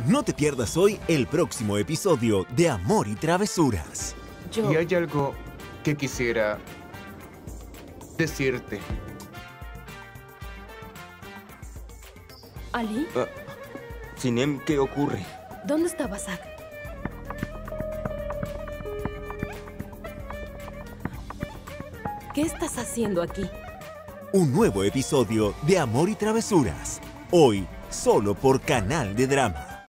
No te pierdas hoy el próximo episodio de Amor y Travesuras. Y hay algo que quisiera decirte. ¿Ali? Sinem, ¿qué ocurre? ¿Dónde está Basak? ¿Qué estás haciendo aquí? Un nuevo episodio de Amor y Travesuras. Hoy, solo por Canal de Drama.